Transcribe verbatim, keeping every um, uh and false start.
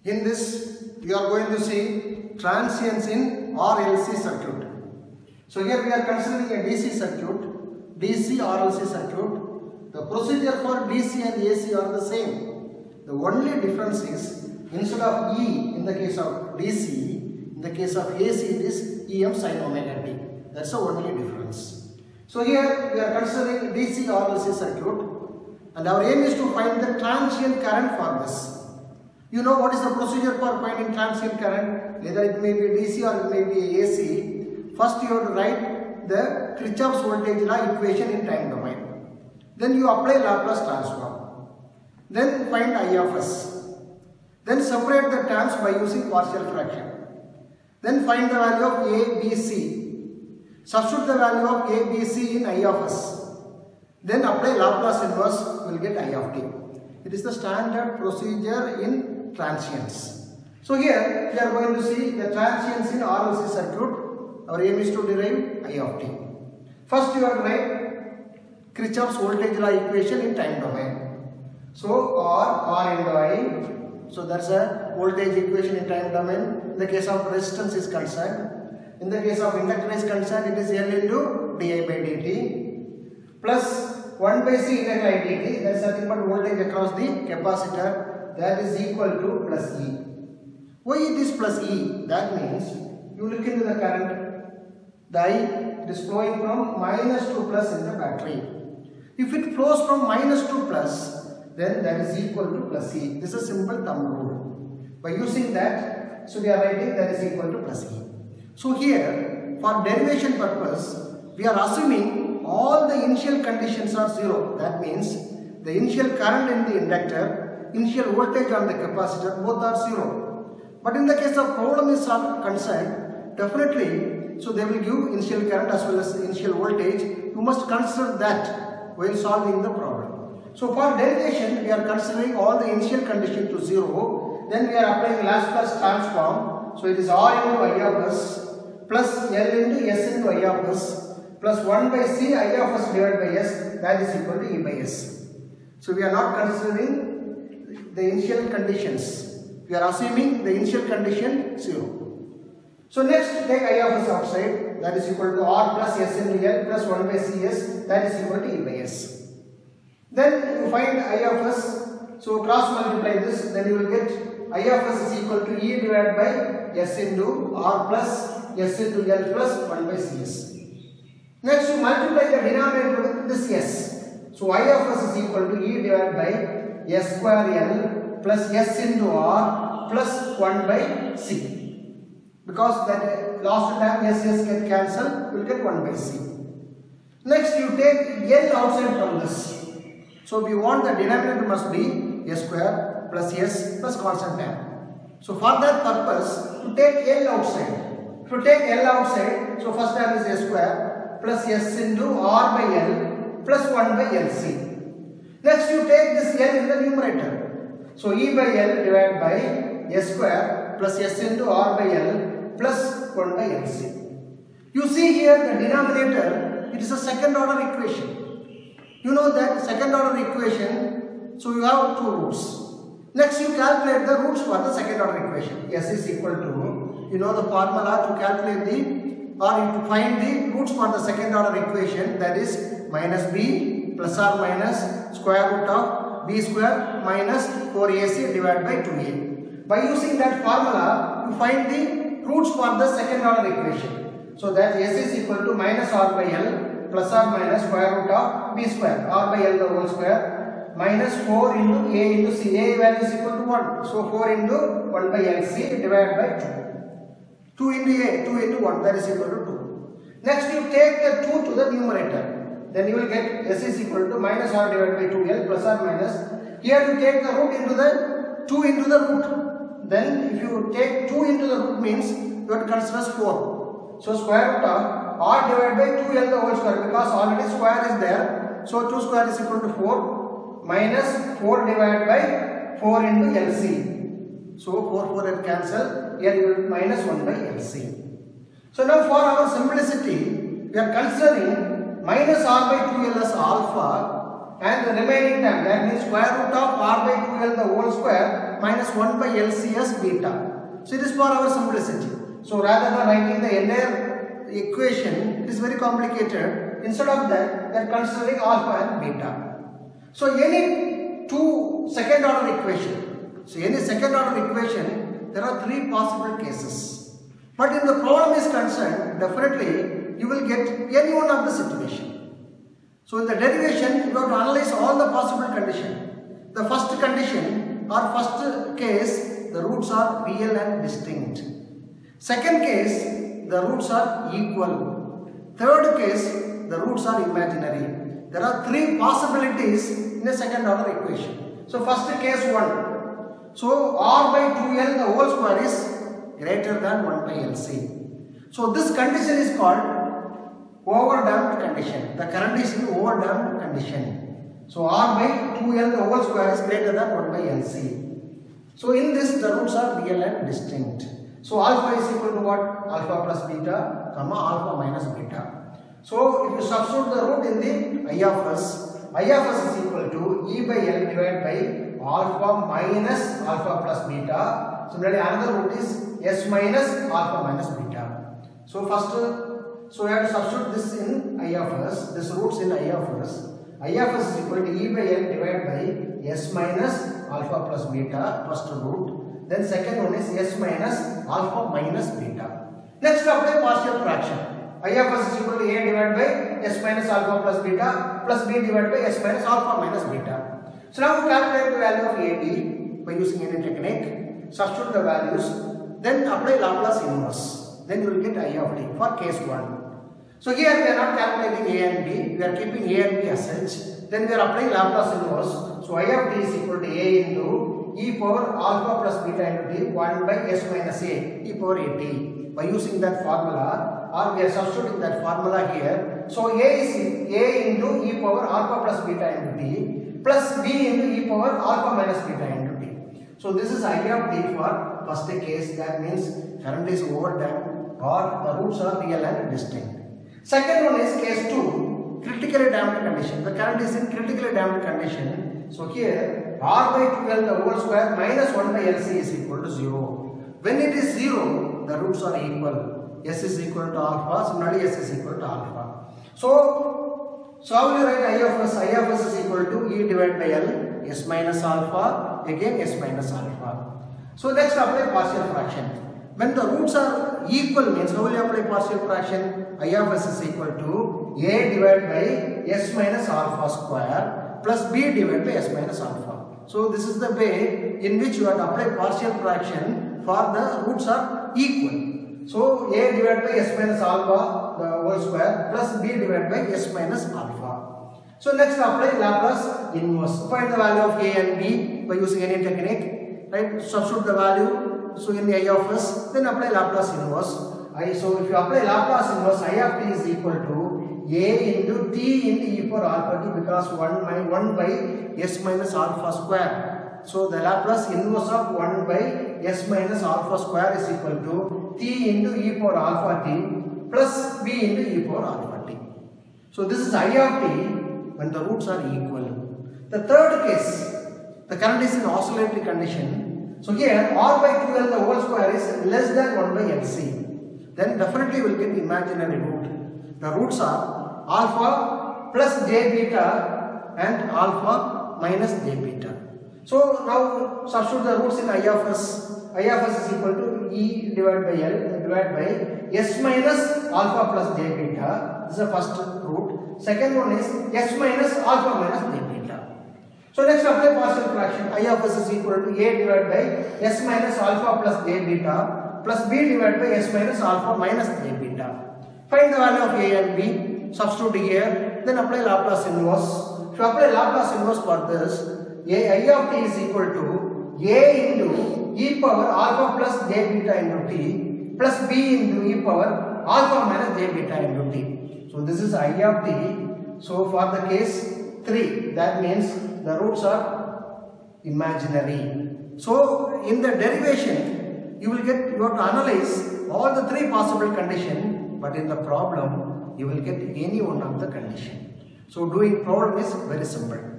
In this, we are going to see transients in R L C circuit. So here we are considering a D C circuit, D C R L C circuit. The procedure for D C and A C are the same. The only difference is, instead of E in the case of D C, in the case of A C it is E M sin omega t. That's the only difference. So here we are considering D C R L C circuit, and our aim is to find the transient current for this. You know what is the procedure for finding transient current? Either it may be D C or it may be A C. First you have to write the Kirchhoff's voltage law equation in time domain. Then you apply Laplace transform. Then find I of S. Then separate the terms by using partial fraction. Then find the value of A, B, C. Substitute the value of A, B, C in I of S. Then apply Laplace inverse, you will get I of t. It is the standard procedure in transients. So here we are going to see the transients in R L C circuit. Our aim is to derive I of t. First you have to write Kirchhoff's voltage law equation in time domain. So R, R into I. So that's a voltage equation in time domain. In the case of resistance is concerned. In the case of inductor is concerned, it is L into di by dt plus one by C integral I dt. That is nothing but voltage across the capacitor. That is equal to plus E. Why it is plus E? That means you look into the current. The I, it is flowing from minus to plus in the battery. If it flows from minus to plus, then that is equal to plus E. This is a simple thumb rule. By using that, so we are writing that is equal to plus E. So here, for derivation purpose, we are assuming all the initial conditions are zero. That means the initial current in the inductor, initial voltage on the capacitor, both are zero. But in the case of problem is concerned, definitely, so they will give initial current as well as initial voltage. You must consider that while solving the problem. So for derivation, we are considering all the initial condition to zero. Then we are applying Laplace transform. So it is R into I of S plus L into S into I of S plus one by C I of S divided by S, that is equal to E by S. So we are not considering the initial conditions. We are assuming the initial condition zero. So next take I of S outside, that is equal to R plus S into L plus one by C S, that is equal to E by S. Then you find I of S, so cross multiply this, then you will get I of S is equal to E divided by S into R plus S into L plus one by C S. Next you multiply the denominator with this S. So I of S is equal to E divided by S square L plus S into R plus one by C. Because that last term S S get cancelled, you will get one by C. Next you take L outside from this. So we want the denominator must be S square plus S plus constant term. So for that purpose, you take L outside. If you take L outside, so first term is S square plus S into R by L plus one by L C. Next you take this L in the numerator. So E by L divided by S square plus S into R by L plus one by L C. You see here the denominator, it is a second order equation. You know that second order equation, so you have two roots. Next you calculate the roots for the second order equation. S is equal to, you know the formula to calculate the, or to find the roots for the second order equation, that is minus b plus or minus square root of b square minus four A C divided by two A. By using that formula, you find the roots for the second order equation. So that S is equal to minus R by L plus or minus square root of b square, R by L the whole square, minus four into A into C. A value is equal to one. So four into one by L C divided by two. two into A, two into one, that is equal to two. Next you take the two to the numerator. Then you will get S is equal to minus R divided by two L plus or minus. Here you take the root into the two into the root. Then if you take two into the root means you have to consider four. So square root of R divided by two L the whole square, because already square is there. So two square is equal to four minus four divided by four into L C. So four, four will cancel. Here you will minus one by L C. So now for our simplicity, we are considering minus R by two L as alpha and the remaining term, that means square root of r by two l the whole square minus one by L C S beta. So it is for our simplicity. So rather than writing the entire equation, it is very complicated. Instead of that, we are considering alpha and beta. So any two second order equation, so any second order equation, there are three possible cases. But in the problem is concerned, definitely you will get any one of the situation. So in the derivation, you have to analyze all the possible conditions. The first condition or first case, the roots are real and distinct. Second case, the roots are equal. Third case, the roots are imaginary. There are three possibilities in a second order equation. So first case one. So r by two l the whole square is greater than one by L C. So this condition is called overdamped condition. The current is in overdamped condition. So r by two l the whole square is greater than one by L C. So in this the roots are real and distinct. So alpha is equal to what? Alpha plus beta, comma alpha minus beta. So if you substitute the root in the I of s, I of s is equal to E by L divided by alpha minus alpha plus beta. Similarly another root is s minus alpha minus beta. So first, so we have to substitute this in I of s, this roots in I of s. I of s is equal to E by L divided by s minus alpha plus beta, first root. Then second one is s minus alpha minus beta. Next apply partial fraction. I of s is equal to a divided by s minus alpha plus beta plus b divided by s minus alpha minus beta. So now we calculate the value of a b by using any technique. Substitute the values. Then apply Laplace inverse. Then you will get I of t for case one. So here we are not calculating a and b. We are keeping a and b as such. Then we are applying Laplace inverse. So I of t is equal to a into e power alpha plus beta into t one by s minus a e power a t. By using that formula, or we are substituting that formula here. So a is a into e power alpha plus beta into t plus b into e power alpha minus beta into t. So this is I of t for first case. That means current is overdamped or the roots are real and distinct. Second one is case two, critically damped condition. The current is in critically damped condition. So here r by two l the whole square minus one by L C is equal to zero. When it is zero, the roots are equal. S is equal to alpha, similarly S is equal to alpha. So, so how will you write I of s? I of s is equal to E divided by L, S minus alpha, again S minus alpha. So next apply partial fraction. When the roots are equal means how will you apply partial fraction? I of s is equal to A divided by S minus alpha square plus B divided by S minus alpha. So this is the way in which you have to apply partial fraction for the roots are equal. So A divided by S minus alpha the whole square plus B divided by S minus alpha. So next apply Laplace inverse. Find the value of A and B by using any technique. Right? Substitute the value. So in the I of s, then apply Laplace inverse. I, so if you apply Laplace inverse, I of t is equal to A into t into e power alpha t because one by one by s minus alpha square. So the Laplace inverse of one by s minus alpha square is equal to t into e power alpha t plus b into e power alpha t. So this is I of t when the roots are equal. The third case, the current is in oscillatory condition. So here r by two l the whole square is less than one by L C. Then definitely we will get imaginary root. The roots are alpha plus j beta and alpha minus j beta. So now substitute the roots in I of s. I of s is equal to E divided by L divided by s minus alpha plus j beta. This is the first root. Second one is s minus alpha minus j beta. So next apply partial fraction. I of s is equal to A divided by s minus alpha plus j beta plus b divided by s minus alpha minus j beta. Find the value of A and B. Substitute here. Then apply Laplace inverse. If you apply Laplace inverse for this, A I of t is equal to A into e power alpha plus j beta into t plus b into e power alpha minus j beta into t. So this is I of t. So for the case three, that means the roots are imaginary. So in the derivation, you will get, you have to analyze all the three possible conditions, but in the problem, you will get any one of the condition. So doing problem is very simple.